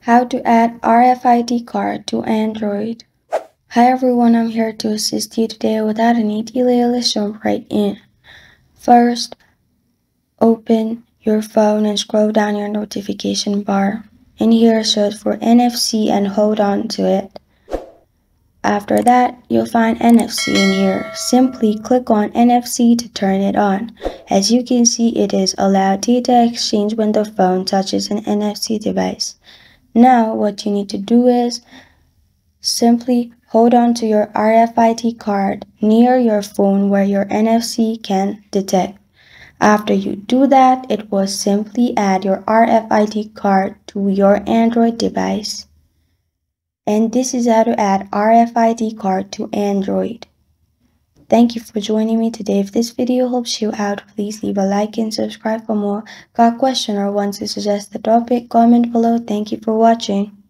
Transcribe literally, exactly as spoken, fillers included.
How to add R F I D card to Android. Hi everyone, I'm here to assist you today. Without any delay, let's jump right in. First, open your phone and scroll down your notification bar. In here, search for N F C and hold on to it. After that, you'll find N F C in here. Simply click on N F C to turn it on. As you can see, it is allowed data exchange when the phone touches an N F C device. Now, what you need to do is simply hold on to your R F I D card near your phone where your N F C can detect. After you do that, it will simply add your R F I D card to your Android device. And this is how to add R F I D card to Android. Thank you for joining me today. If this video helps you out, please leave a like and subscribe for more. Got a question or want to suggest a topic? Comment below. Thank you for watching.